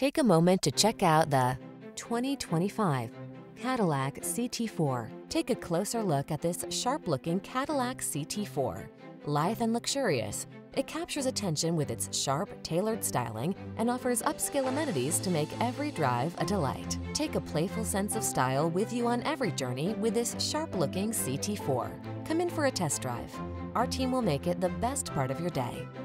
Take a moment to check out the 2025 Cadillac CT4. Take a closer look at this sharp-looking Cadillac CT4. Lithe and luxurious, it captures attention with its sharp, tailored styling and offers upscale amenities to make every drive a delight. Take a playful sense of style with you on every journey with this sharp-looking CT4. Come in for a test drive. Our team will make it the best part of your day.